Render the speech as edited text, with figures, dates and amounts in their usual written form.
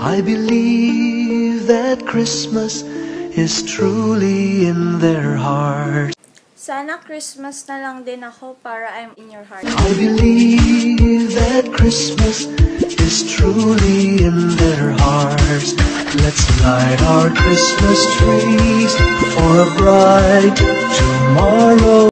I believe that Christmas is truly in their heart. Sana Christmas na lang din ako para I'm in your heart. I believe that Christmas is truly in their hearts. Let's light our Christmas trees for a bright tomorrow.